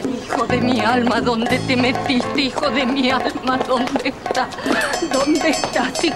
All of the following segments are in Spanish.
Hijo de mi alma, ¿dónde te metiste, hijo de mi alma? ¿Dónde estás? ¿Dónde estás? Sí.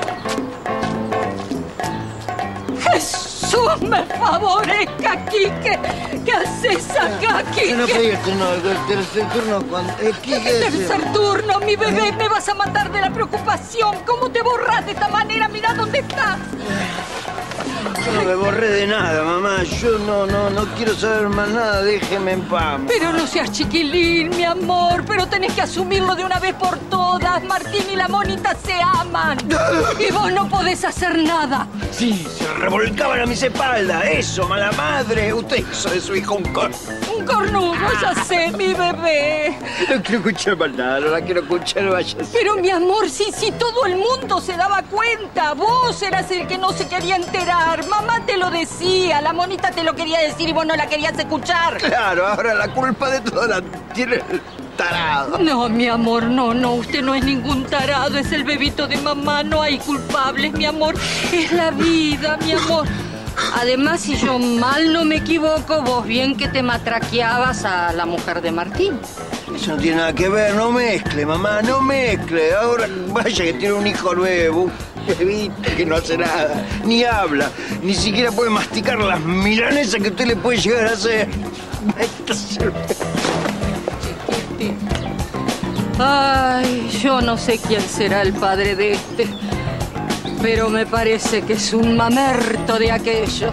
Jesús me favorezca, Quique. ¿Qué haces acá, Quique? No pedí el tercer turno cuando... ¿Qué tercer turno? Mi bebé, me vas a matar de la preocupación. ¿Cómo te borras de esta manera? Mira dónde estás. Yo no me borré de nada, mamá. Yo no quiero saber más nada. Déjeme en paz. Pero no seas chiquilín, mi amor. Pero tenés que asumirlo de una vez por todas. Martín y la monita se aman. Y vos no podés hacer nada. Sí, se revolcaban a mis espaldas. Eso, mala madre. Usted hizo de su hijo un cornudo, ya sé, mi bebé. No quiero escuchar más nada. No la quiero escuchar, váyase. Pero, mi amor, sí, todo el mundo se daba cuenta. Vos eras el que no se quería enterar. Mamá te lo decía, la monita te lo quería decir y vos no la querías escuchar. Claro, ahora la culpa de todo la tiene el tarado. No, mi amor, no, usted no es ningún tarado, es el bebito de mamá, no hay culpables, mi amor, es la vida, mi amor. Además, si yo mal no me equivoco, vos bien que te matraqueabas a la mujer de Martín. Eso no tiene nada que ver, no mezcle, mamá, no mezcle. Ahora vaya que tiene un hijo nuevo. Bebito que no hace nada, ni habla, ni siquiera puede masticar las milanesas que usted le puede llegar a hacer. Ay, yo no sé quién será el padre de este, pero me parece que es un mamerto de aquellos.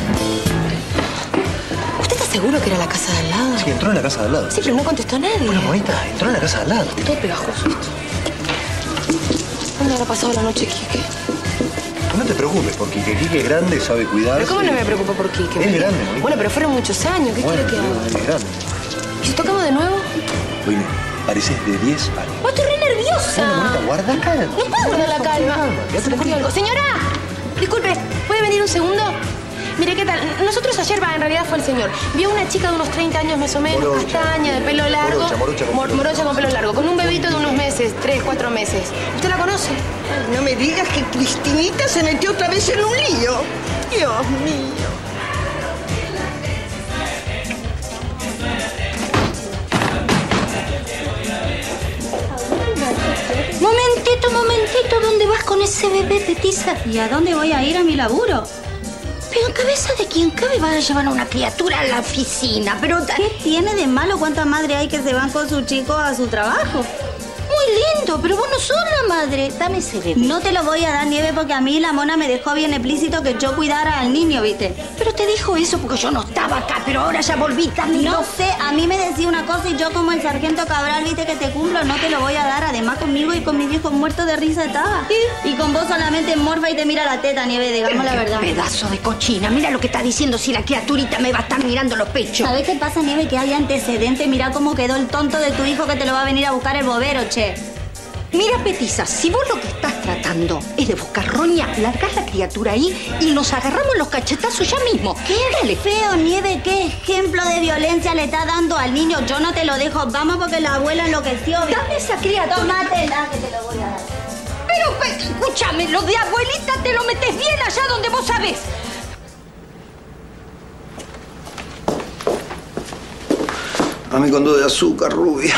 ¿Usted está seguro que era la casa de al lado? Sí, entró en la casa de al lado. Sí, pero no contestó a nadie. Bueno, bonita, entró en la casa de al lado. Está todo pegajoso esto. ¿Dónde habrá pasado la noche, Quique? Tú no te preocupes, porque Quique es grande, sabe cuidarse. ¿Pero cómo no me preocupo por Quique? Es grande, ¿no? Bueno, pero fueron muchos años. ¿Qué quiere que haga? Es grande. ¿Y si tocamos de nuevo? Oye, pareces de 10 años. ¡Oh, estoy re nerviosa! Bueno, bonita, guarda la calma. No puedo guardar la calma. Ya Se me ocurrió algo. Señora, disculpe, ¿puede venir un segundo? Mire, ¿qué tal? Nosotros ayer, en realidad fue el señor. Vio una chica de unos 30 años más o menos, Morocha. castaña, de pelo largo. Morocha con pelo largo, con un bebito de unos meses, 3, 4 meses. ¿Usted la conoce? No me digas que Cristinita se metió otra vez en un lío. Dios mío. Momentito, ¿dónde vas con ese bebé, Petiza? ¿Y a dónde voy a ir a mi laburo? Pero en cabeza de quien cabe vas a llevar a una criatura a la oficina, pero... ¿Qué tiene de malo? ¿Cuántas madres hay que se van con sus chicos a su trabajo? Muy lindo, pero vos no sos la madre. Dame ese bebé. No te lo voy a dar, Nieve, porque a mí la mona me dejó bien explícito que yo cuidara al niño, ¿viste? Pero te dijo eso porque yo no estaba acá, pero ahora ya volví también. No sé, a mí me decía una cosa y yo como el sargento Cabral, ¿viste? Que te cumplo, no te lo voy a dar. Además conmigo y con mi viejo muerto de risa estaba. Y con vos solamente morfa y te mira la teta, Nieve, digamos la verdad. Pedazo de cochina, mira lo que está diciendo si la criaturita me va a estar mirando los pechos. ¿Sabés qué pasa, Nieve? Que hay antecedentes. Mira cómo quedó el tonto de tu hijo que te lo va a venir a buscar el bobero, che. Mira, Petiza, si vos lo que estás tratando es de buscar roña, largás la criatura ahí y nos agarramos los cachetazos ya mismo. ¿Qué? Dale. Feo, Nieve, ¿qué ejemplo de violencia le está dando al niño? Yo no te lo dejo. Vamos porque la abuela enloqueció. Dame esa criatura. Tómatela que te lo voy a dar. Pero, escúchame, lo de abuelita te lo metes bien allá donde vos sabés. A mí con 2 de azúcar, rubia.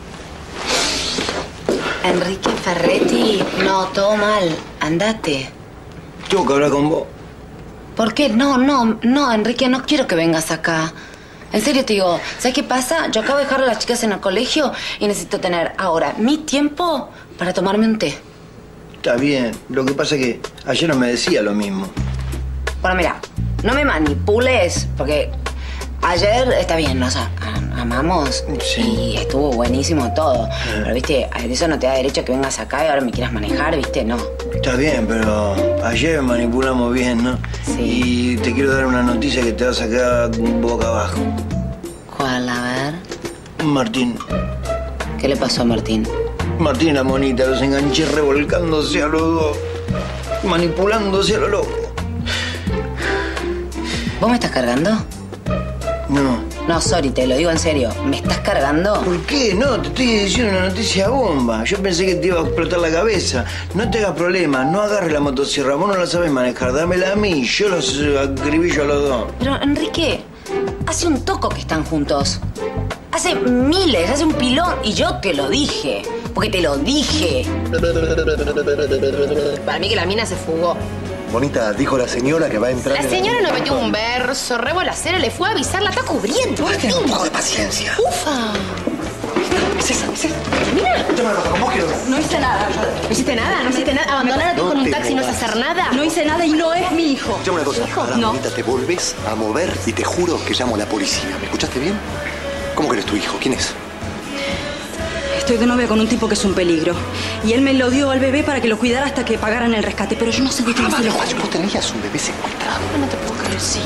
Enrique Ferretti, no, todo mal. Andate. Tengo que hablar con vos. ¿Por qué? No, Enrique, no quiero que vengas acá. En serio te digo, ¿sabes qué pasa? Yo acabo de dejar a las chicas en el colegio y necesito tener ahora mi tiempo para tomarme un té. Está bien. Lo que pasa es que ayer no me decía lo mismo. Bueno, mira, no me manipules, porque ayer está bien, nos amamos y estuvo buenísimo todo. Pero, viste, eso no te da derecho a que vengas acá y ahora me quieras manejar, viste, no. Está bien, pero ayer manipulamos bien, ¿no? Sí. Y te quiero dar una noticia que te va a sacar boca abajo. ¿Cuál? A ver. Martín. ¿Qué le pasó a Martín? Martín y la monita los enganché revolcándose a los dos. Manipulándose a lo loco. ¿Vos me estás cargando? No. No, sorry, te lo digo en serio. ¿Me estás cargando? ¿Por qué? No, te estoy diciendo una noticia bomba. Yo pensé que te iba a explotar la cabeza. No te hagas problema, no agarres la motosierra. Vos no la sabés manejar, dámela a mí. Yo los acribillo a los dos. Pero, Enrique, hace un toco que están juntos. Hace miles, hace un pilón. Y yo te lo dije. Porque te lo dije. Para mí que la mina se fugó. Bonita, dijo la señora que va a entrar... La señora nos metió un verso, rebolacero, le fue a avisar, la está cubriendo. Vos tenés un poco de paciencia. ¡Ufa! Es esa. Mira. Escúchame, ¿con vos quiero? No hice nada. ¿No hiciste nada? ¿No hiciste nada? ¿Abandonar a tu hijo en un taxi no es hacer nada? No hice nada y no es mi hijo. Escúchame una cosa. Ahora, No. Bonita, te volvés a mover y te juro que llamo a la policía. ¿Me escuchaste bien? ¿Cómo que eres tu hijo? ¿Quién es? Estoy de novia con un tipo que es un peligro. Y él me lo dio al bebé para que lo cuidara hasta que pagaran el rescate. Pero yo no sé de quién se lo... Vos tenías un bebé secuestrado. No te puedo creer, sí.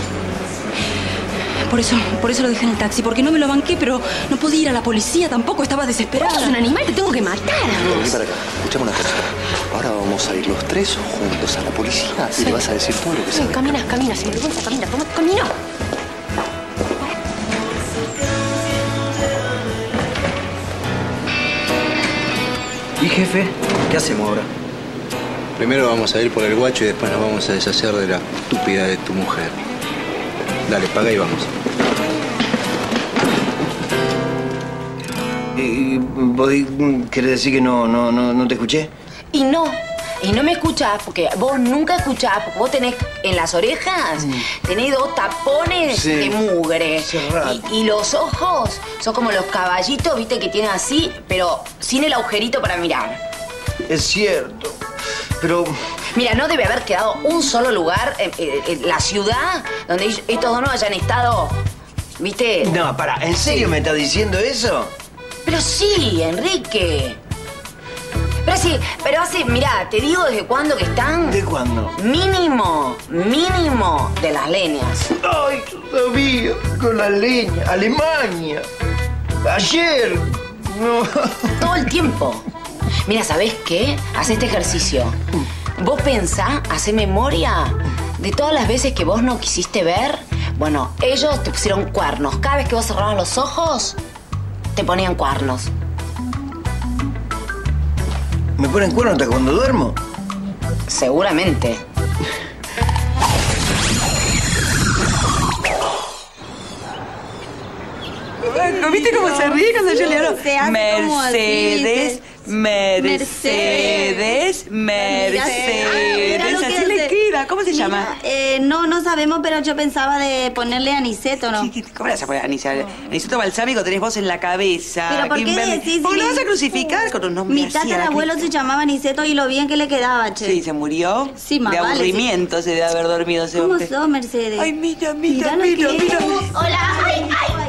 Por eso lo dejé en el taxi. Porque no me lo banqué, pero no podía ir a la policía tampoco. Estaba desesperada. Sos un animal, te tengo que matar a Vení vos. para acá. Escuchame una cosa. Ahora vamos a ir los tres juntos a la policía y le vas a decir todo lo que sabes. Camina, sin vergüenza, camina. Camina. ¿Y jefe? ¿Qué hacemos ahora? Primero vamos a ir por el guacho y después nos vamos a deshacer de la estúpida de tu mujer. Dale, paga y vamos. ¿Vos querés decir que no te escuché? Y no me escuchás, porque vos nunca escuchás, porque vos tenés en las orejas, tenés 2 tapones Sí. de mugre. Cerrado. Y los ojos son como los caballitos, viste, que tienen así, pero sin el agujerito para mirar. Es cierto. Pero... Mira, no debe haber quedado un solo lugar en la ciudad donde estos dos no hayan estado, ¿viste? No, ¿en serio me estás diciendo eso? Pero sí, Enrique. Pero así, mirá, te digo desde cuándo que están. ¿De cuándo? Mínimo de las leñas. Ay, todavía, con la leña. Alemania. Ayer. No. Todo el tiempo. Mira, ¿sabés qué? Haz este ejercicio. Vos pensá, hacé memoria de todas las veces que vos no quisiste ver. Bueno, ellos te pusieron cuernos. Cada vez que vos cerrabas los ojos, te ponían cuernos. ¿Me ponen cuerno hasta cuando duermo? Seguramente. ¿Viste cómo se ríe cuando yo le hablo? Se hace como así, Mercedes. Mira lo que Así le hace. queda. ¿Cómo se llama? No sabemos, pero yo pensaba de ponerle aniceto, ¿no? ¿Cómo le vas a poner aniceto? Aniceto balsámico tenés vos en la cabeza. ¿Pero por qué decís? ¿Cómo lo vas a crucificar con un nombre Mi así a la tatarabuelo que- se llamaba Aniceto y lo bien que le quedaba, che. Sí, se murió. Sí, más de vale, aburrimiento se debe haber dormido ese ¿Cómo hombre. sos, Mercedes? Ay, mira. Mirá lo que es. Hola. Ay,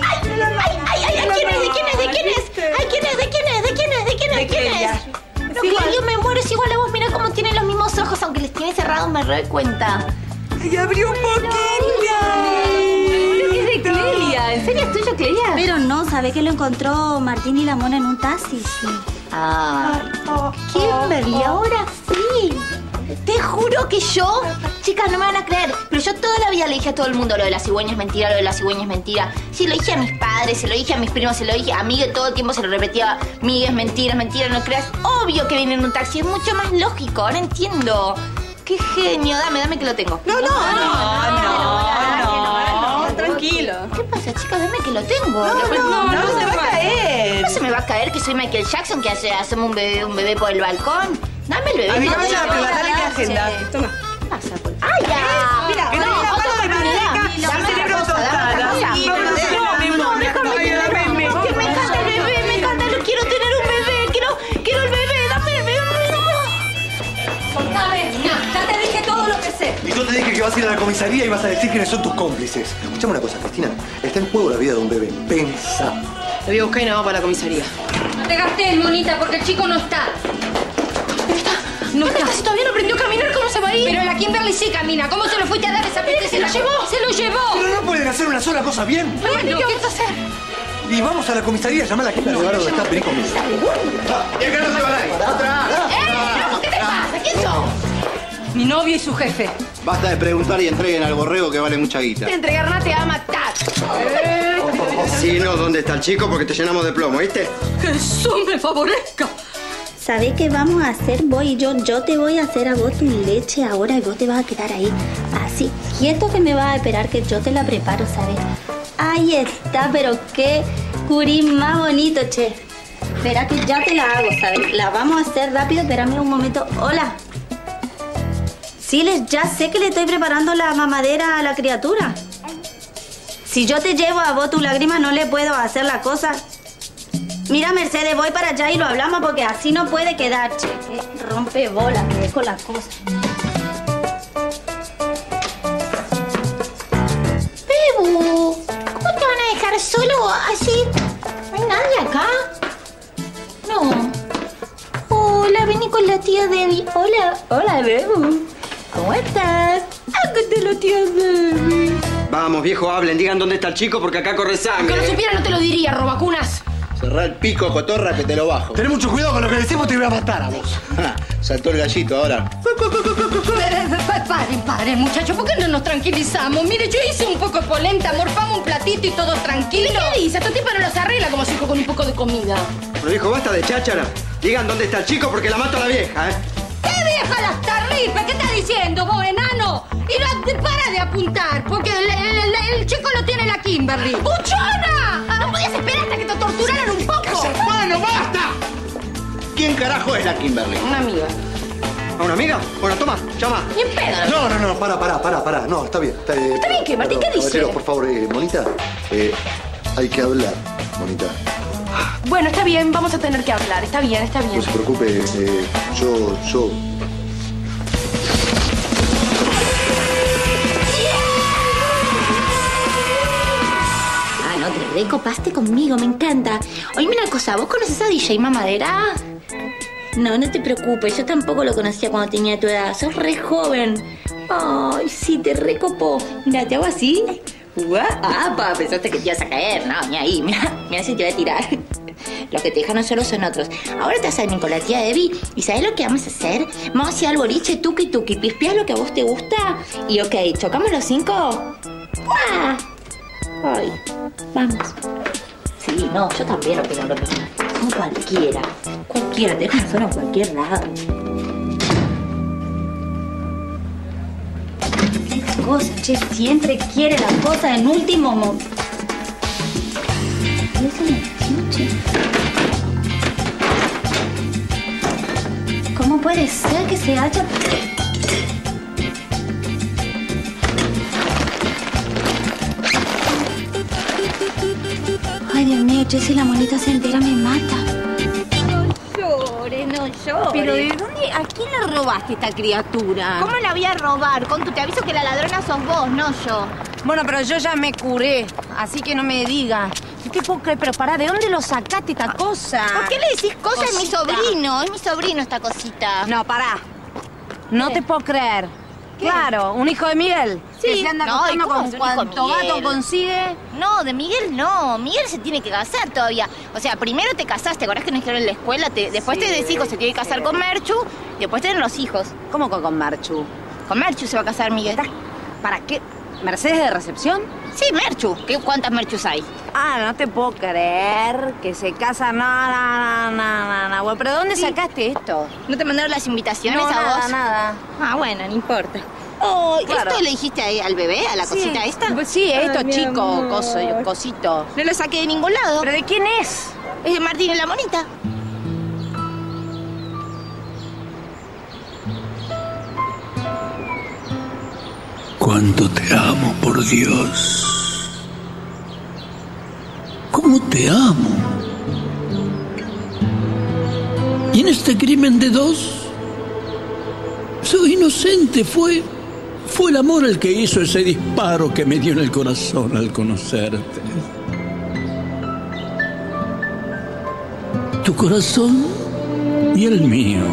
¿de quién es? Sí, Yo me muero, es igual a vos. Mira cómo tienen los mismos ojos, aunque les tiene cerrados, me doy cuenta. Ay, abrió un poquito. Creo que es de Clelia. ¿En serio es tuyo, Clelia? Pero no, ¿sabe que lo encontró Martín y la Mona en un taxi? Sí. Ay, Kimberly, ahora sí. Te juro que yo... Chicas, no me van a creer, pero yo toda la vida le dije a todo el mundo lo de la cigüeña es mentira, lo de la cigüeña es mentira. Sí, lo dije a mis padres, se lo dije a mis primos, se lo dije a Miguel, todo el tiempo se lo repetía. Miguel, es mentira, no creas. Obvio que viene en un taxi, es mucho más lógico, ahora entiendo. Qué genio, dame que lo tengo. No. Tranquilo. ¿Qué pasa, chicas? Dame que lo tengo. No, se te va a caer. No se me va a caer que soy Michael Jackson, que hacemos un bebé por el balcón. Dame el bebé. A mi no, cabeza no, dale que agenda. ¿Qué pasa? ¡Ay, ya! Mira, que tenés la mano de manera. Dame Cerebro otra cosa, dame otra cosa. tostada. No, déjame tener. Que me encanta el bebé, me encanta, quiero tener un bebé, quiero el bebé, dame el bebé. Soltame. Ya te dije todo lo que sé. Y yo te dije que vas a ir a la comisaría y vas a decir quiénes son tus cómplices. Escuchame una cosa, Cristina. Está en juego la vida de un bebé. Pensá. Lo voy a buscar y nos vamos para la comisaría. No te gastes, monita, porque el chico no está. No está. Si todavía no aprendió a caminar, ¿cómo se va a ir? Pero la Kimberly sí camina. ¿Cómo se lo fuiste a dar a esa peste? ¿Se lo llevó? ¡Se lo llevó! Pero no pueden hacer una sola cosa bien. ¿Qué vas a hacer? Y vamos a la comisaría, llamar a la gente. Llevar donde está, vení conmigo. ¿Y acá no se va nadie? ¿Qué te pasa? ¿Quién sos? Mi novio y su jefe. Basta de preguntar y entreguen al borrego que vale mucha guita. Entregar nada te va a matar. Sí, no, ¿dónde está el chico? Porque te llenamos de plomo, ¿viste? Jesús me favorezca. ¿sabés qué vamos a hacer vos y yo? Yo te voy a hacer a vos tu leche ahora y vos te vas a quedar ahí, así, quieto que me vas a esperar que yo te la preparo, ¿sabes? Ahí está, pero qué curí más bonito, che. Espera que ya te la hago, ¿sabes? La vamos a hacer rápido, espérame un momento. Hola. Sí, ya sé que le estoy preparando la mamadera a la criatura. Si yo te llevo a vos tu lágrima, no le puedo hacer la cosa. Mira, Mercedes, voy para allá y lo hablamos porque así no puede quedar, che. Rompe bola, que dejo las cosas. Bebu, ¿cómo te van a dejar solo así? ¿No hay nadie acá? No. Hola, vení con la tía Debbie. Hola, Bebu. ¿Cómo estás? Acá está la tía Debbie. Vamos, viejo, hablen, digan dónde está el chico porque acá corre sangre. Aunque lo supiera no te lo diría, robacunas. Cerrá el pico, cotorra, que te lo bajo. Ten mucho cuidado con lo que decimos, te voy a matar a vos. Saltó el gallito ahora. Paren, muchachos, ¿por qué no nos tranquilizamos? Mire, yo hice un poco de polenta, morfamos un platito y todo tranquilo. ¿Qué dices? Estos tipos no los arregla como su hijo con un poco de comida. Bueno, viejo, basta de cháchara. Digan dónde está el chico porque la mato a la vieja, ¿eh? ¡Qué vieja las tarrifas! ¿Qué estás diciendo vos, enano? Y no te para de apuntar, porque el chico lo tiene la Kimberly. ¡Buchona! ¿No podías esperar hasta que te torturaran un poco? ¡Bueno, basta! ¿Quién carajo es la Kimberly? Una amiga. ¿A una amiga? Bueno, toma, llama. Ni en pedo. No, para. No, está bien. ¿Está bien qué, Martín? ¿Qué dice? Caballero, por favor, Monita, hay que hablar, Monita. Bueno, está bien, vamos a tener que hablar. Está bien. No se preocupe, yo... No, te recopaste conmigo, me encanta. Oíme una cosa, ¿vos conoces a DJ Mamadera? No te preocupes, yo tampoco lo conocía cuando tenía tu edad. Sos re joven. Ay, sí, te recopó. Mira, te hago así. Pensaste que te ibas a caer. No, ni ahí. Mira si te voy a tirar. Los que te dejan solo son otros. Ahora te vas a venir con la tía Debbie. ¿Y sabes lo que vamos a hacer? Vamos a ir al boliche tuki. Pispeás lo que a vos te gusta. Y ok, ¿chocamos los 5? ¡Guau! Ay, vamos. Sí, no, yo también opino lo mismo. Como cualquiera, te dejan solo en cualquier lado. Esa cosa, che, siempre quiere la cosa en último momento. ¿Cómo puede ser que se haya... Ay, Dios mío, che, si la monita se entera me mata. No llores. Pero ¿de dónde? ¿A quién le robaste esta criatura? ¿Cómo la voy a robar? Contu, te aviso que la ladrona sos vos, no yo. Bueno, pero yo ya me curé, así que no me digas. No te puedo creer, pero pará, ¿de dónde lo sacaste esta cosa? ¿Por qué le decís cosas? Es mi sobrino esta cosita. No, pará. No te puedo creer. ¿Qué? Claro, un hijo de Miguel. Sí. Que se anda acostando con cuanto gato consigue. No, de Miguel no. Miguel se tiene que casar todavía. O sea, primero te casaste, ¿te acordás que nos dijeron en la escuela? Después te decís que se tiene que casar con Merchu, después tienen los hijos. ¿Cómo con Merchu? Con Merchu se va a casar Miguel. ¿Para qué? ¿Mercedes de recepción? Sí, Merchu. ¿Cuántas Merchus hay? No te puedo creer que se casa. No. Bueno, ¿pero dónde sacaste esto? ¿No te mandaron las invitaciones a vos? Nada. Bueno, no importa. Claro. ¿Esto le dijiste al bebé, a la cosita esta? Sí, esto chico, cosito. No lo saqué de ningún lado. ¿Pero de quién es? Es de Martín y la monita. Cuánto te amo, por Dios. ¿Cómo te amo? Y en este crimen de dos, soy inocente, fue el amor el que hizo ese disparo que me dio en el corazón al conocerte. Tu corazón y el mío.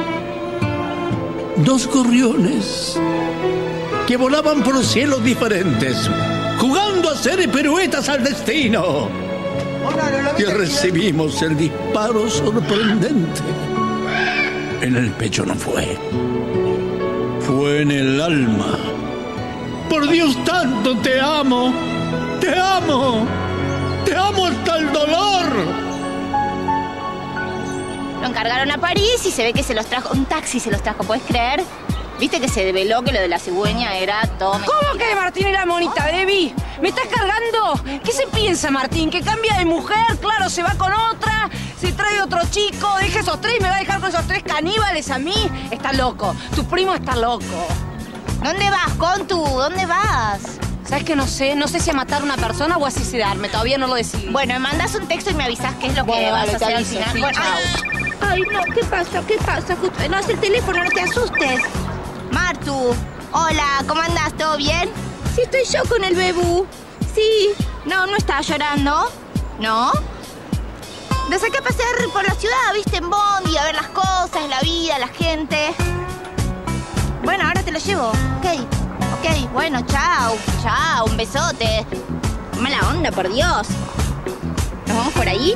Dos gorriones que volaban por cielos diferentes, jugando a hacer piruetas al destino. Y recibimos el disparo sorprendente. En el pecho no fue. Fue en el alma. Por Dios, tanto te amo. Te amo. Te amo hasta el dolor. No encargaron a París y se ve que se los trajo, un taxi se los trajo, ¿puedes creer? Viste que se develó que lo de la cigüeña era todo... ¿Cómo que Martín era monita, Debbie? ¿Me estás cargando? ¿Qué se piensa, Martín? ¿Que cambia de mujer? Claro, se va con otra, se trae otro chico, deja esos tres y me va a dejar con esos tres caníbales a mí. Está loco. Tu primo está loco. ¿Dónde vas, Contu? ¿Dónde vas? ¿Sabes que no sé? No sé si a matar a una persona o a suicidarme. Todavía no lo decidí. Bueno, me mandas un texto y me avisas qué es lo que vas a hacer al final. Sí, bueno, Ay, no, ¿qué pasa? ¿Qué pasa? Justo, no, es el teléfono, no te asustes. Martu, hola, ¿cómo andás? ¿Todo bien? Sí, estoy yo con el bebú. Sí. No, no estás llorando. ¿No? Te saqué a pasear por la ciudad, viste, en bondi, a ver las cosas, la vida, la gente. Bueno, ahora te lo llevo. Ok, bueno, chao, un besote. Mala onda, por Dios. ¿Nos vamos por ahí?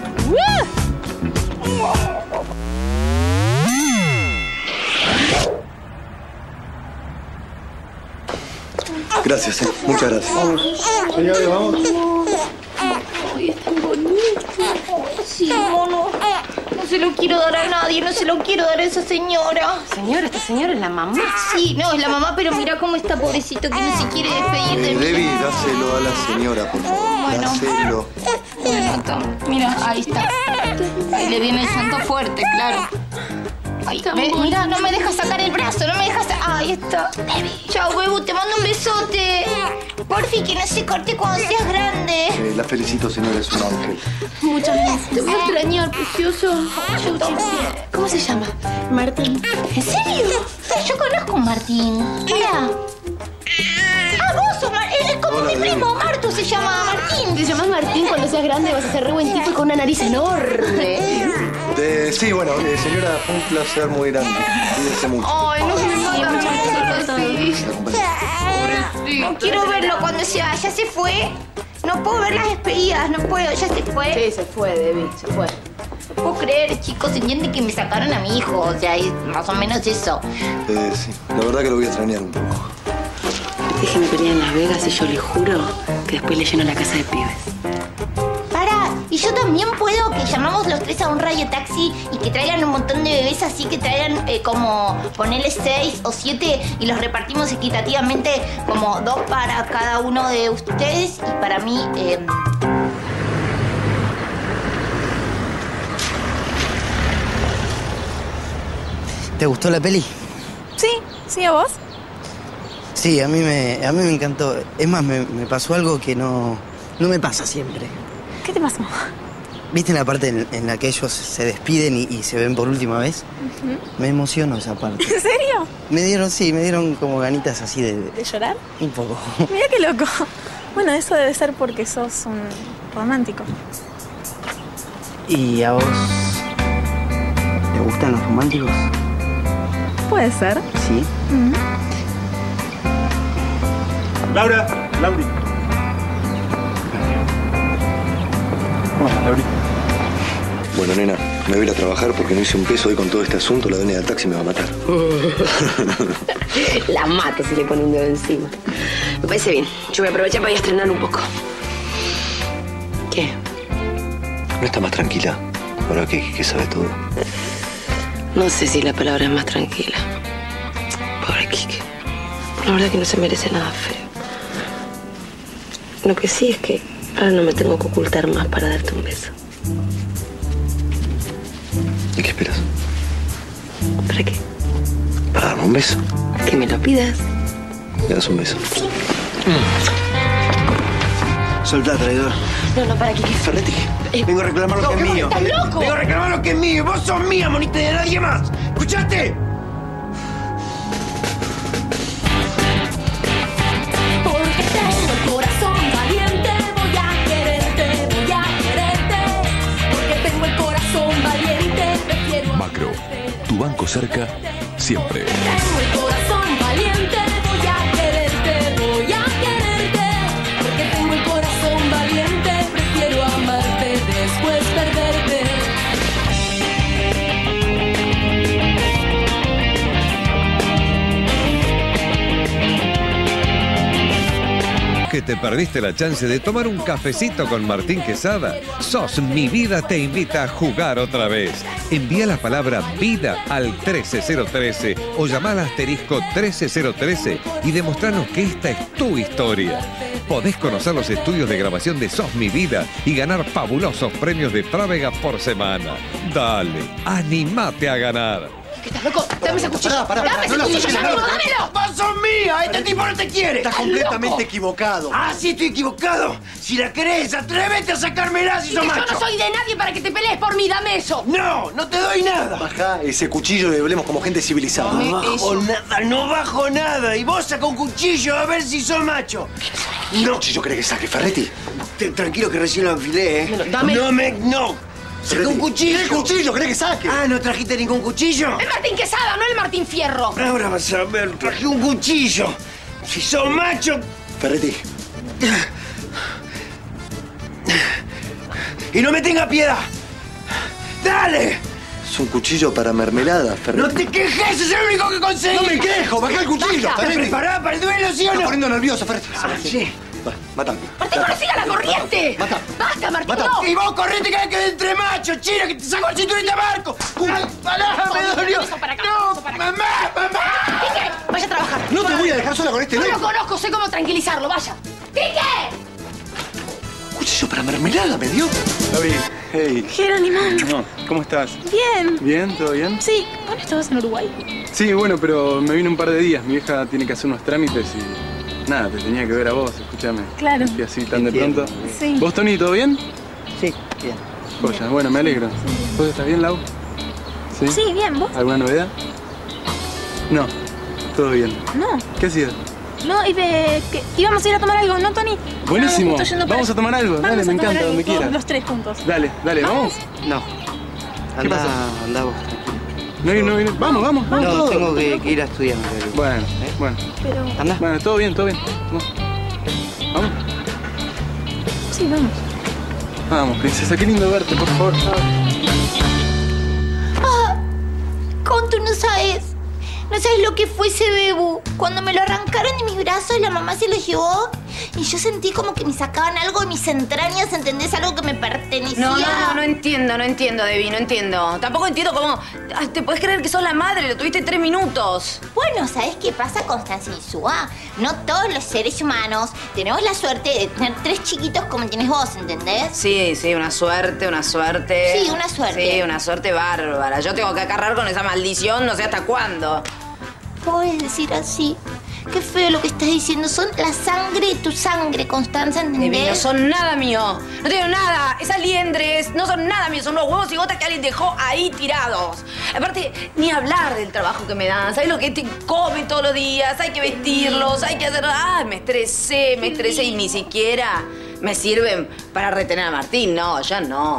Gracias, muchas gracias. Vamos, señores, vamos. Ay, es tan bonito. Sí, mono. No se lo quiero dar a nadie, no se lo quiero dar a esa señora. Señora, esta señora es la mamá. Sí, no, es la mamá, pero mira cómo está pobrecito que no se quiere despedir de mí. Debbie, dáselo a la señora, por favor. Bueno. Dáselo. Bueno, toma. Mira, ahí está. Ahí le viene el santo fuerte, claro. Ay, mira, no me deja sacar el brazo, no me deja sacar... Ahí está. Chao, Bebu, te mando un besote. Porfi, que no se corte cuando seas grande. La felicito, señora, es un ángel. Muchas gracias. Te voy a extrañar, precioso. Yo también. ¿Cómo se llama? Martín. ¿En serio? Yo conozco a un Martín. Mira. Ah, vos sos Él es como mi primo. Martu se llama Martín. Te llamas Martín, cuando seas grande vas a ser re buen tipo y con una nariz enorme. Sí, bueno, señora, fue un placer muy grande. Cuídese mucho. Ay, no me mata así. No quiero verlo cuando se vaya. Ya se fue. No puedo ver las despedidas, no puedo. Ya se fue. Sí, se fue, Debbie, se fue. No puedo creer, chicos. Entienden que me sacaron a mi hijo. O sea, es más o menos eso. Sí, la verdad que lo voy a extrañar un poco. Déjeme pelear en Las Vegas y yo le juro que después le lleno la casa de pibes. Pará, y yo también puedo que llamamos los tres a un radiotaxi y que traigan un montón de bebés así, que traigan como ponerle 6 o 7 y los repartimos equitativamente como 2 para cada uno de ustedes y para mí... ¿Te gustó la peli? Sí, ¿a vos? Sí, a mí me encantó. Es más, me pasó algo que no me pasa siempre. ¿Qué te pasó? ¿Viste la parte en la que ellos se despiden y se ven por última vez? Me emocionó esa parte. ¿En serio? Me dieron como ganitas así de... ¿De llorar? Un poco. Mira qué loco. Bueno, eso debe ser porque sos un romántico. ¿Y a vos te gustan los románticos? Puede ser. Sí. Lauri. Hola, Lauri. Bueno, nena, me voy a ir a trabajar porque no hice un peso hoy con todo este asunto. La dueña del taxi me va a matar. La mata si le pone un dedo encima. Me parece bien. Yo voy a aprovechar para ir a estrenar un poco. ¿Qué? ¿No está más tranquila? Ahora que sabe todo. No sé si la palabra es más tranquila. Pobre Quique. La verdad que no se merece nada feo. Lo que sí es que ahora no me tengo que ocultar más para darte un beso. ¿Y qué esperas? ¿Para qué? Para darme un beso. Que me lo pidas. ¿Me das un beso? Sí. Soltá, traidor. No, para Quique. Ferretti. Vengo a reclamar lo que es mío. ¿Estás loco? Vengo a reclamar lo que es mío. Vos sos mía, monita, de nadie más. ¿Escuchaste? Porque tengo el corazón valiente, voy a quererte, porque tengo el corazón valiente, prefiero... Macro, tu banco cerca, siempre. Tengo el corazón valiente, voy a quererte, porque tengo el corazón valiente, prefiero amarte, después perderte. Que te perdiste la chance de tomar un cafecito con Martín Quesada, Sos Mi Vida te invita a jugar otra vez. Envía la palabra vida al 13013 o llama al asterisco 13013 y demostranos que esta es tu historia. Podés conocer los estudios de grabación de Sos Mi Vida y ganar fabulosos premios de Frávega por semana. Dale, animate a ganar. ¿Qué estás loco? Dame ese cuchillo. Pará, Dame ese cuchillo, dámelo. ¡Vos sos mía! ¡Este tipo no te quiere! Estás completamente equivocado. Ah, sí, estoy equivocado. Si la querés, atrévete a sacármela si sos macho. Yo no soy de nadie para que te pelees por mí, dame eso. No, no te doy nada. Bajá ese cuchillo y hablemos como gente civilizada. No bajo nada, no bajo nada. Y vos saca un cuchillo a ver si sos macho. ¿Qué cuchillo crees que saque, Ferretti? Tranquilo que recién lo enfilé, ¿eh? Dame. No. Saca un cuchillo. ¿Qué cuchillo crees que saque? Ah, ¿no trajiste ningún cuchillo? El Martín Quesada, no el Martín Fierro. Ahora vas a ver, traje un cuchillo. Si sos macho... Ferretti. Y no me tenga piedad. ¡Dale! Es un cuchillo para mermelada, Ferretti. ¡No te quejes! ¡Es el único que conseguí! ¡No me quejo! ¡Bajá el cuchillo! ¿Te preparás para el duelo, sí o no? Estás poniendo nervioso, Ferretti. Sí. Mátame. Martín, no le siga la corriente. Mata. Basta, Martín, Mata. no. Y vos correte que entre machos, chino, que te saco el cinturón y te marco. ¡Ay, pará, me dolió! ¡No, mamá! Pique, vaya a trabajar. No te voy a dejar sola con este No lo loco. conozco, sé cómo tranquilizarlo, vaya. ¡Pique! ¿Cuchillo para mermelada me dio? David, hey. Jerónimo. ¿Cómo estás? Bien. ¿Bien? ¿Todo bien? Sí, ¿vos no estabas en Uruguay? Sí, bueno, pero me vine un par de días. Mi vieja tiene que hacer unos trámites y... Nada, te tenía que ver a vos, escúchame. Claro. Y así tan de pronto. Sí. ¿Vos, Tony, todo bien? Sí, bien. Joya, bueno, me alegro. ¿Vos estás bien, Lau? ¿Sí? Sí, bien, ¿vos? ¿Alguna novedad? No, todo bien. No. ¿Qué hacías? No, que íbamos a ir a tomar algo, ¿no, Tony? Buenísimo. Estábamos justo yendo Vamos a tomar algo. Dale, Vamos me a tomar encanta, algo, donde todos quieras. los tres juntos. Dale, vamos. No. ¿Qué pasa? Andá vos, tranquilo. No, vamos No, todos. tengo que ir a estudiar. Bueno. Pero... Anda. Bueno, todo bien. Vamos. Sí, vamos. Vamos, princesa, qué lindo verte, por favor. Ah, ¿cómo tú no sabes? No sabes lo que fue ese bebú. Cuando me lo arrancaron de mis brazos, la mamá se lo llevó y yo sentí como que me sacaban algo de mis entrañas, ¿entendés? Algo que me pertenecía. No entiendo, Debbie, no entiendo. Tampoco entiendo cómo... Ay, ¿te puedes creer que sos la madre? Lo tuviste 3 minutos. Bueno, ¿sabes qué pasa, Constancia Insúa? No todos los seres humanos tenemos la suerte de tener 3 chiquitos como tienes vos, ¿entendés? Sí, una suerte. Sí, una suerte. Sí, una suerte bárbara. Yo tengo que acarrear con esa maldición no sé hasta cuándo. Puedes decir así. Qué feo lo que estás diciendo. Son la sangre de tu sangre, Constanza, ¿entendés? Debbie, no son nada mío. No tengo nada. Esas liendres no son nada mío. Son los huevos y gotas que alguien dejó ahí tirados. Aparte, ni hablar del trabajo que me dan. ¿Sabes lo que te come todos los días? Hay que vestirlos, hay que hacer... Ah, me estresé y ni siquiera me sirven para retener a Martín. No, ya no.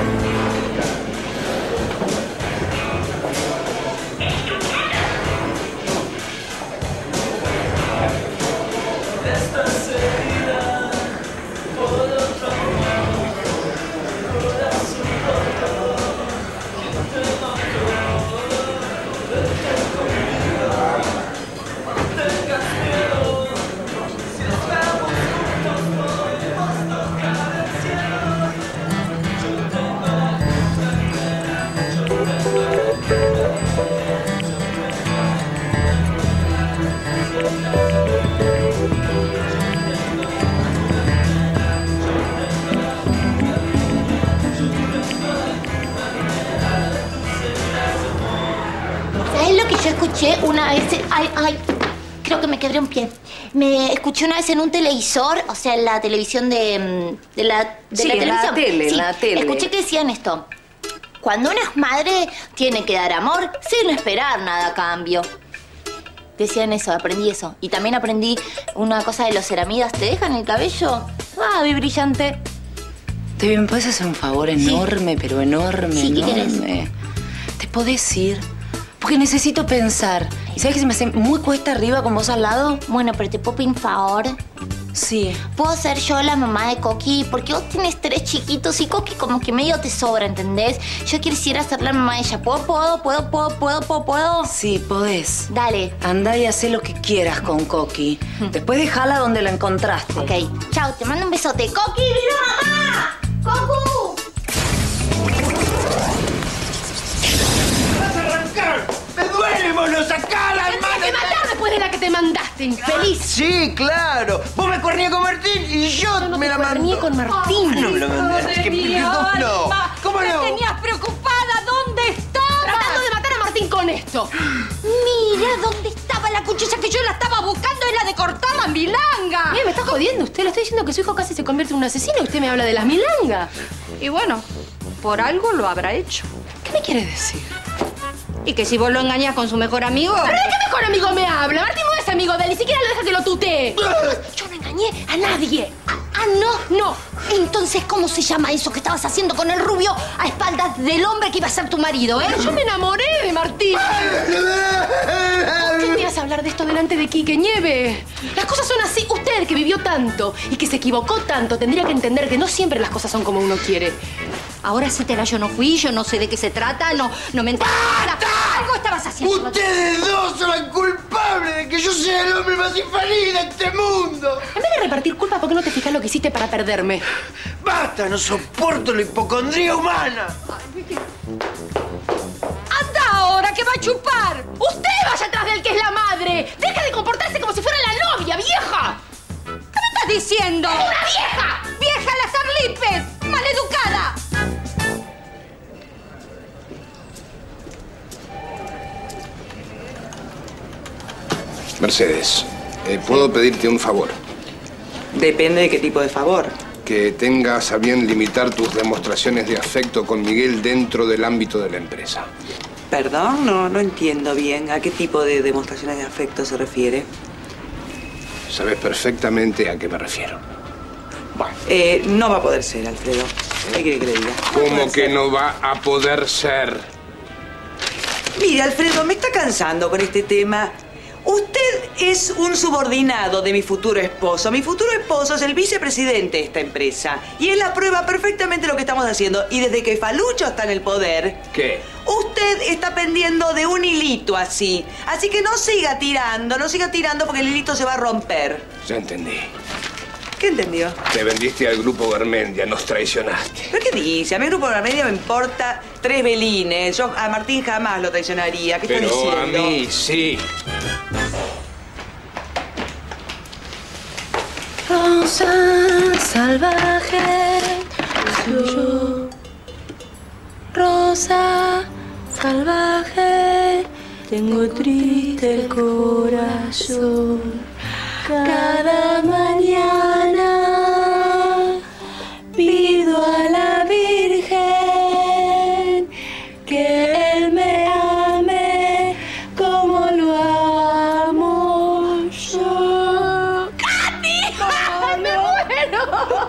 ¿Sabes lo que yo escuché una vez? Ay, creo que me quebré un pie. Me escuché una vez en un televisor, o sea, en la televisión de la televisión. La tele. Escuché que decían esto. Cuando una es madre, tiene que dar amor sin esperar nada a cambio. Decían eso, aprendí eso. Y también aprendí una cosa de los ceramidas. ¿Te dejan el cabello? Ah, brillante. Debbie, ¿me puedes hacer un favor enorme, pero enorme, Sí, ¿qué enorme? querés? ¿Te podés ir? Porque necesito pensar. ¿Y sabes que se me hace muy cuesta arriba con vos al lado? Bueno, pero te puedo pedir un favor. Sí. ¿Puedo ser yo la mamá de Coqui? Porque vos tenés 3 chiquitos y Coqui como que medio te sobra, ¿entendés? Yo quisiera ser la mamá de ella. ¿Puedo? Sí, podés. Dale. Andá y hacé lo que quieras con Coqui. Después dejala donde la encontraste. Ok. Chao, te mando un besote. ¡Coqui, vino mamá! ¡Cocu! ¡Vas a arrancar! ¡Me duele, mono! ¡Sacá las manos! ¡Te matar después de la que te mandaste, infeliz! Sí, claro. Vos me cornías con Martín y yo no me la mandé. con Martín. No me la mandaste. No. ¿Cómo no? Me tenías preocupada. ¿Dónde estabas? Tratando de matar a Martín con esto. Mira dónde estaba la cuchilla que yo la estaba buscando. Es la de cortar la milanga. Me está jodiendo usted. Le estoy diciendo que su hijo casi se convierte en un asesino y usted me habla de las milangas. Y bueno, por algo lo habrá hecho. ¿Qué me quiere decir? Y que si vos lo engañás con su mejor amigo... ¿Pero de qué mejor amigo me habla? Martín no es amigo de él, ni siquiera le deja que lo tutee. Yo no engañé a nadie. Ah, no. Entonces, ¿cómo se llama eso que estabas haciendo con el rubio a espaldas del hombre que iba a ser tu marido, Yo me enamoré de Martín. ¿Por qué me vas a hablar de esto delante de Quique, Nieve? Las cosas son así. Usted, que vivió tanto y que se equivocó tanto, tendría que entender que no siempre las cosas son como uno quiere. Ahora sí yo no fui, yo no sé de qué se trata, no me enteré. Algo estabas haciendo. Ustedes dos son los culpables de que yo sea el hombre más infeliz de este mundo. En vez de repartir culpa, ¿por qué no te fijas lo que hiciste para perderme? ¡Basta! No soporto la hipocondría humana. ¡Anda ahora, que va a chupar! ¡Usted vaya atrás del que es la madre! ¡Deja de comportarse como si fuera la novia, vieja! ¿Qué me estás diciendo? ¡Una vieja! ¡Vieja las Arlipes! ¡Maleducada! Mercedes, ¿puedo pedirte un favor? Depende de qué tipo de favor. Que tengas a bien limitar tus demostraciones de afecto con Miguel dentro del ámbito de la empresa. Perdón, no entiendo bien a qué tipo de demostraciones de afecto se refiere. Sabes perfectamente a qué me refiero. Bueno, no va a poder ser, Alfredo. ¿Qué quiere que le diga? ¿Cómo que no va a poder ser? Mire, Alfredo, me está cansando con este tema. Usted es un subordinado de mi futuro esposo. Mi futuro esposo es el vicepresidente de esta empresa. Y él aprueba perfectamente lo que estamos haciendo. Y desde que Falucho está en el poder... ¿Qué? Usted está pendiendo de un hilito así. Así que no siga tirando porque el hilito se va a romper. Ya entendí. ¿Qué entendió? Te vendiste al grupo Garmendia, nos traicionaste. ¿Pero qué dice? A mi grupo Garmendia me importa 3 velines. Yo a Martín jamás lo traicionaría. ¿Qué está diciendo? Pero a mí sí. Rosa salvaje, yo. Rosa salvaje, tengo triste el corazón. Cada mañana pido a la Virgen que Él me ame como lo amo yo. ¡Katy! ¡Me muero!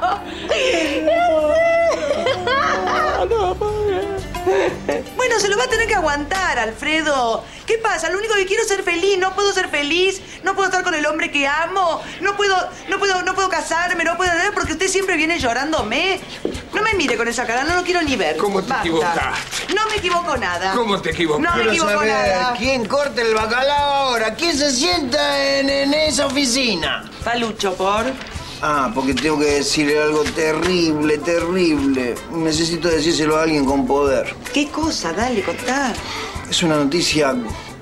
Bueno, se lo va a tener que aguantar, Alfredo. ¿Qué pasa? Lo único que quiero es ser feliz. No puedo ser feliz. No puedo estar con el hombre que amo. No puedo casarme. No puedo ver porque usted siempre viene llorándome. No me mire con esa cara. No lo quiero ni ver. ¿Cómo te equivocaste? No me equivoco nada. ¿Cómo te equivocaste? No me equivoco nada. ¿Quién corta el bacalao ahora? ¿Quién se sienta en esa oficina? Falucho, por... Ah, porque tengo que decirle algo terrible. Necesito decírselo a alguien con poder. ¿Qué cosa? Dale, contá. Es una noticia...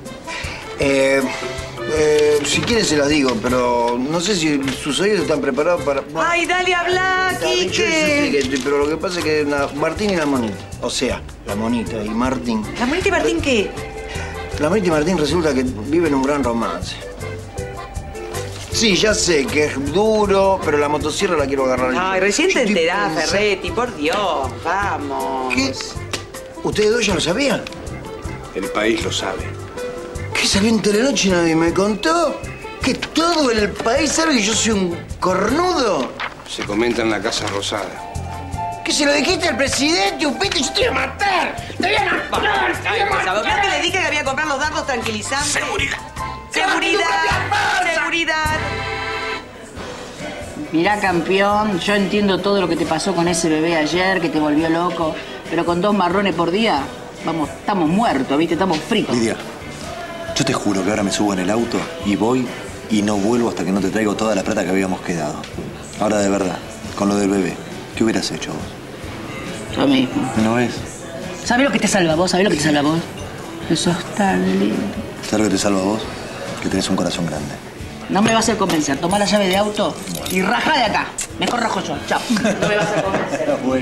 si quieren se las digo, pero no sé si sus oídos están preparados para... Bueno, ¡ay, dale, habla, Quique! Pero lo que pasa es que Martín y la Monita, o sea, la Monita y Martín... ¿La Monita y Martín qué? La Monita y Martín resulta que viven un gran romance. Sí, ya sé que es duro, pero la motosierra la quiero agarrar. Ay, recién te enterás, Ferretti, por Dios, vamos. ¿Qué? ¿Ustedes dos ya lo sabían? El país lo sabe. ¿Qué salió en Telenoche y nadie me contó? ¿Que todo el país sabe que yo soy un cornudo? Se comenta en la Casa Rosada. ¿Que se lo dijiste al presidente, Upite? ¡Yo te voy a matar! ¡Te voy a matar! ¿Sabes que le dije que había que comprar los dardos tranquilizantes? ¡Seguridad! ¡Seguridad! ¡Seguridad! Mirá, campeón, yo entiendo todo lo que te pasó con ese bebé ayer, que te volvió loco, pero con 2 marrones por día, vamos, estamos muertos, ¿viste? Estamos fritos. Lidia, yo te juro que ahora me subo en el auto y voy y no vuelvo hasta que no te traigo toda la plata que habíamos quedado. Ahora, de verdad, con lo del bebé, ¿qué hubieras hecho vos? Lo mismo. ¿No ves? ¿Sabés lo que te salva vos? ¿Sabés lo que te salva vos? Eso es tan lindo. ¿Sabes lo que te salva a vos? Que tenés un corazón grande. No me vas a convencer. Tomá la llave de auto y rajá de acá. Mejor rajo yo. Chao. No me vas a convencer. Bueno.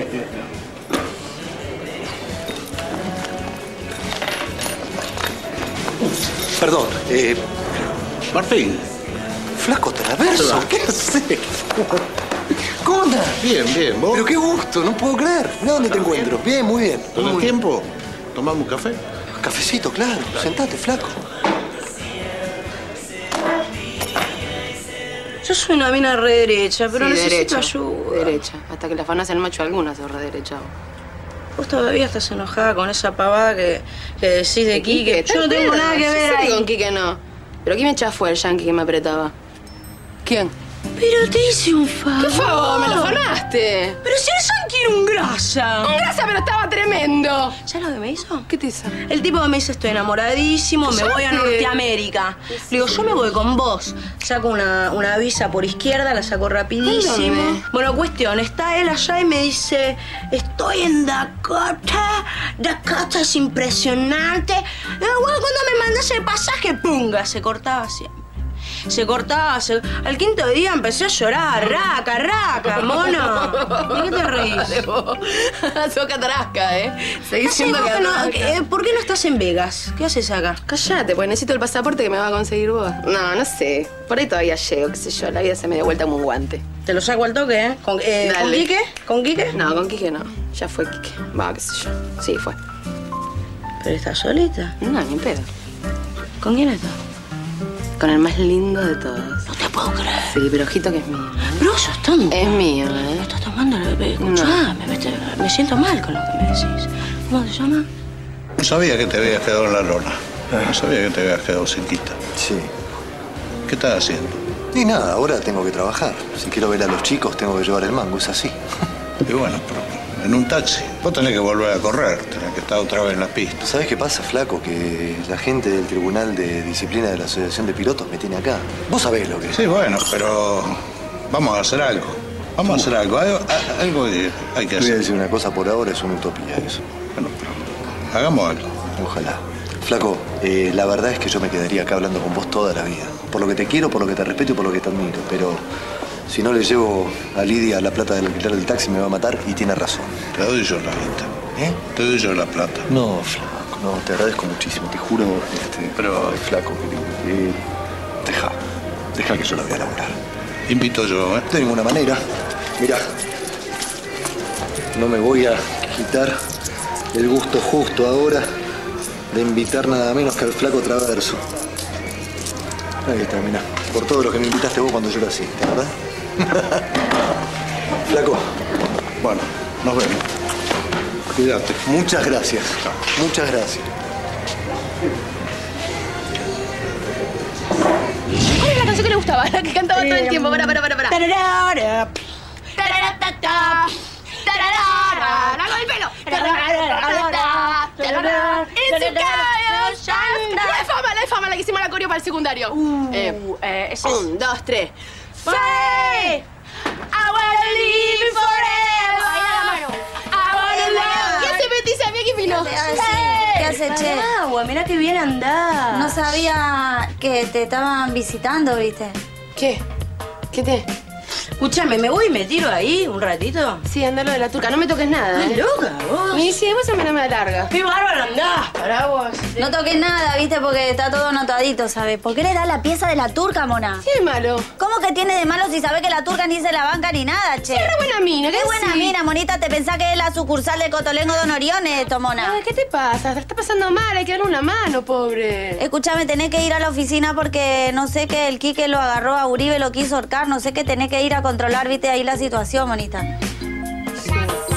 Perdón, Martín. Flaco Traverso, ¿qué haces? ¿Cómo andás? Bien, bien. ¿Vos? Pero qué gusto, no puedo creer. Mira dónde te encuentro. Bien, muy bien. ¿Tenés tiempo? ¿Tomamos un café? Cafecito, claro. Sentate, flaco. Yo soy una mina re derecha, pero Sí, necesito derecha, ayuda. Derecha. Hasta que la afanás el macho alguna se re derecha. Vos todavía estás enojada con esa pavada que decís de Quique. Yo no tengo nada que ver ahí. Con Quique no. Pero ¿quién me chafó el yankee que me apretaba? ¿Quién? Pero te hice un favor. ¿Qué favor? ¿Me lo afanaste? Pero si el yankee era un grasa. Un grasa, pero estaba tremendo. ¿Sabes lo que me hizo? ¿Qué te hizo? El tipo me dice, estoy enamoradísimo, me voy a Norteamérica. Le digo, yo me voy con vos. Saco una visa por izquierda, la saco rapidísimo. ¿Dónde? Bueno, cuestión, está él allá y me dice, estoy en Dakota. Dakota es impresionante. Y bueno, cuando me mandas el pasaje, ¡punga! Se cortaba siempre. Se cortaba, al 5.º día empecé a llorar, raca, mono. ¿De qué te reís? Sos catarasca, ¿eh? Seguís siendo catarasca. ¿Por qué no estás en Vegas? ¿Qué haces acá? Cállate, porque necesito el pasaporte que me va a conseguir vos. No sé. Por ahí todavía llego, qué sé yo. La vida se me dio vuelta como un guante. Te lo saco al toque, ¿eh? ¿Con Quique? ¿Con Quique? No, con Quique no. Ya fue Quique. Va, qué sé yo. Sí, fue. ¿Pero estás solita? No, ni pedo. ¿Con quién estás? Con el más lindo de todos. No te puedo creer. Sí, pero ojito que es mío. Pero vos sos tonto. Es mío, ¿eh? Me estás tomando la bebé. Escuchame, me siento mal con lo que me decís. ¿Cómo se llama? No sabía que te habías quedado en la lona. No sabía que te habías quedado sin quita. Sí. ¿Qué estás haciendo? Y nada, ahora tengo que trabajar. Si quiero ver a los chicos, tengo que llevar el mango. Es así. Y bueno, pero en un taxi. Vos tenés que volver a correr. Tenés que estar otra vez en la pista. ¿Sabés qué pasa, flaco? Que la gente del Tribunal de Disciplina de la Asociación de Pilotos me tiene acá. Vos sabés lo que es. Sí, bueno, pero vamos a hacer algo. Vamos a hacer algo. Algo que hay que Te hacer. voy a decir una cosa, por ahora es una utopía eso. Bueno, pero hagamos algo. Ojalá. Flaco, la verdad es que yo me quedaría acá hablando con vos toda la vida. Por lo que te quiero, por lo que te respeto y por lo que te admiro. Pero si no le llevo a Lidia la plata del alquiler del taxi, me va a matar y tiene razón. Te doy yo la guita. Te doy yo la plata. No, flaco, no, te agradezco muchísimo, te juro. Pero, flaco, deja que yo la voy a laburar. Invito yo, ¿eh? De ninguna manera. Mirá, no me voy a quitar el gusto justo ahora de invitar nada menos que al flaco Traverso. Ahí está, mirá. Por todo lo que me invitaste vos cuando yo era así, ¿verdad? Flaco. Bueno, nos vemos. Cuídate. Muchas gracias. Muchas gracias. ¿Cuál es la canción que le gustaba? La que cantaba todo el tiempo. Para. Tararara. Tararara. Tararara. La con el pelo. La de fama, la que hicimos la coreo para el secundario. 1, 2, 3. Say, I wanna live forever. I wanna love. ¿Qué hace Betty? ¿Sabía que vino? ¿Qué hace, che? Agua, mirá qué bien andás. No sabía que te estaban visitando, ¿viste? ¿Qué? ¿Qué te? Escúchame, ¿me voy y me tiro ahí un ratito? Sí, anda lo de la turca. No me toques nada, ¿Estás loca, vos? Y sí, vos a mí no me larga. ¡Qué bárbaro andás, paraguas! No toques nada, ¿viste? Porque está todo anotadito, ¿sabes? ¿Por qué le das la pieza de la turca, mona? ¿Qué es malo? ¿Cómo que tiene de malo si sabes que la turca ni se la banca ni nada, che? Es re buena mina, ¿Qué buena mina, monita? ¿Te pensás que es la sucursal de Cotolengo Don Oriones, esto, mona? Ay, ¿qué te pasa? Te está pasando mal, hay que darle una mano, pobre. Escúchame, tenés que ir a la oficina porque no sé que el Quique lo agarró a Uribe, lo quiso ahorcar, no sé que tenés que ir a controlar, ¿viste? Ahí la situación, monita. Sí.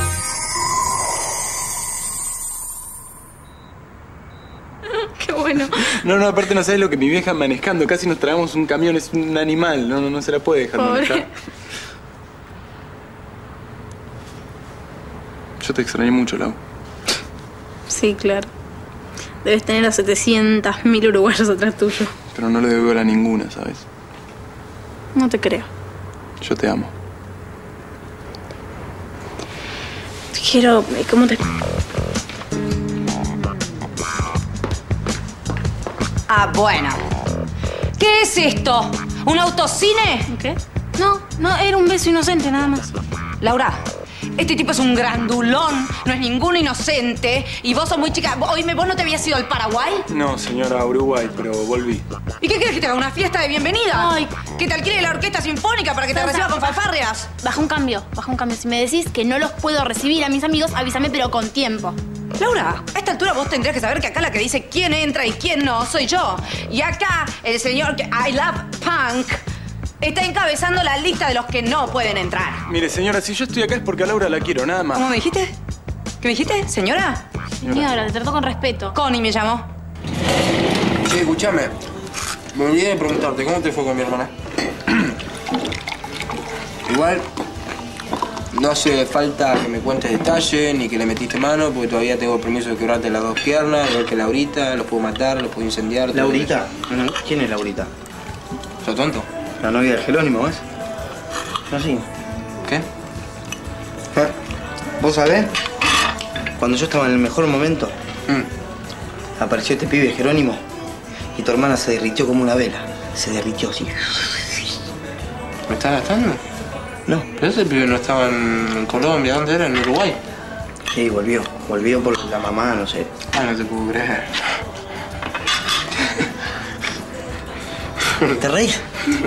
Qué bueno. No, aparte no sabes lo que mi vieja manejando. Casi nos tragamos un camión, es un animal. No se la puede dejar Pobre. manejar. Yo te extrañé mucho, Lau. Sí, claro. Debes tener a 700.000 uruguayos atrás tuyo. Pero no le debo a ninguna, ¿sabes? No te creo. Yo te amo. Te quiero... ¿Cómo te...? Ah, bueno. ¿Qué es esto? ¿Un autocine? ¿Qué? No, era un beso inocente nada más. Laura, este tipo es un grandulón, no es ningún inocente. Y vos sos muy chica. Oíme, ¿vos no te habías ido al Paraguay? No, señora, a Uruguay, pero volví. ¿Y qué querés que te haga? ¿Una fiesta de bienvenida? Ay. ¿Que te alquile la orquesta sinfónica para que te reciba con fanfarrias? Baja un cambio. Si me decís que no los puedo recibir a mis amigos, avísame, pero con tiempo. Laura, a esta altura vos tendrías que saber que acá la que dice quién entra y quién no soy yo. Y acá el señor que I Love Punk está encabezando la lista de los que no pueden entrar. Mire, señora, si yo estoy acá es porque a Laura la quiero, nada más. ¿Cómo me dijiste? ¿Qué me dijiste? ¿Señora? Señora, te trato con respeto. Connie me llamó. Che, escúchame. Me olvidé de preguntarte, ¿cómo te fue con mi hermana? Igual, no hace falta que me cuentes detalles ni que le metiste mano, porque todavía tengo permiso de quebrarte las 2 piernas, igual que Laurita, los puedo matar, los puedo incendiar. ¿Laurita? ¿Quién es Laurita? ¿Sos tonto? La novia de Jerónimo, ¿ves? Así. ¿Qué? ¿Vos sabés? Cuando yo estaba en el mejor momento, apareció este pibe Jerónimo y tu hermana se derritió como una vela. Se derritió así. ¿Me estás gastando? No. Pero ese pibe no estaba en Colombia, ¿dónde era? ¿En Uruguay? Sí, volvió. Volvió por la mamá, no sé. Ah, no te puedo creer. ¿Te reís?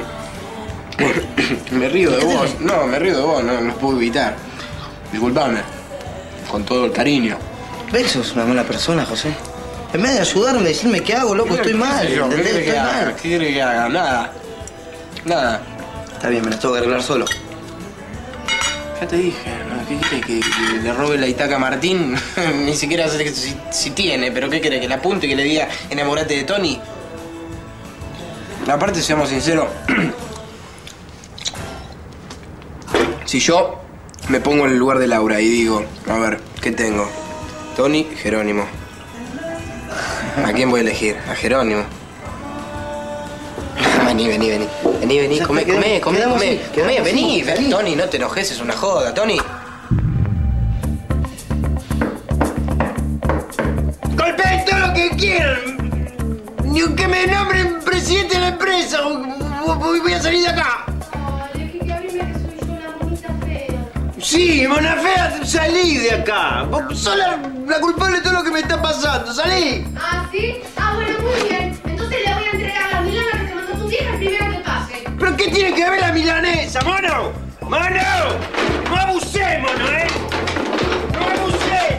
Me río de vos. No, me río de vos, no lo puedo evitar. Disculpame. Con todo el cariño. ¿Ves que sos una mala persona, José? En vez de ayudarme, decirme qué hago, loco, estoy mal. ¿Qué querés que haga? ¿Qué querés que haga? Nada. Nada. Está bien, me las tengo que arreglar solo. Ya te dije, ¿no? ¿Qué querés que le robe la Itaca a Martín? Ni siquiera sé si tiene, pero ¿qué querés? ¿Que la apunte y que le diga enamorate de Tony? Aparte, seamos sinceros, si yo me pongo en el lugar de Laura y digo, a ver, ¿qué tengo? Tony, Jerónimo. ¿A quién voy a elegir? A Jerónimo. Vení, come, vení. Tony, no te enojes, es una joda, Tony. ¡Golpeen todo lo que quieran! Ni aunque me nombren presidente de la empresa, voy a salir de acá. Sí, mona fea, salí de acá. Vos sos la culpable de todo lo que me está pasando. ¡Salí! ¿Ah, sí? Ah, bueno, muy bien. Entonces le voy a entregar las milanas que te mandó tu tía el primero que pase. ¿Pero qué tiene que ver la milanesa, mono? ¡Mono! ¡No abusemos, ¿no, eh! ¡No abusé!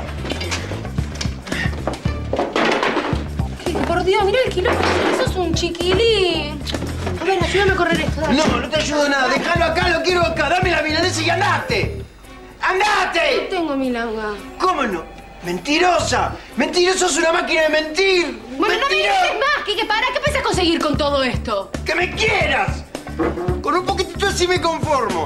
Por Dios, mirá el kilómetro. Sos un chiquilín. A ver, ayúdame a correr esto, dale. No te ayudo nada. Déjalo acá, lo quiero acá. Dame la milanesa y andate. ¡Andate! No tengo milanga. ¿Cómo no? ¡Mentirosa! ¡Mentiroso es una máquina de mentir! Bueno, no me dices más. ¿Qué para? ¿Qué pensás conseguir con todo esto? ¡Que me quieras! Con un poquitito así me conformo.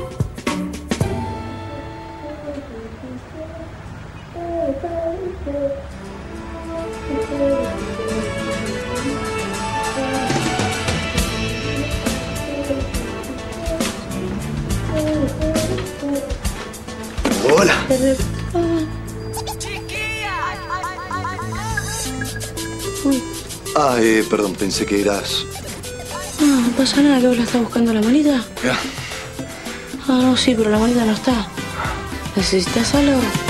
Hola. Perdón, pensé que eras... No pasa nada, que vos la estás buscando la manita. Ya. Ah, no, sí, pero la manita no está. ¿Necesitas algo?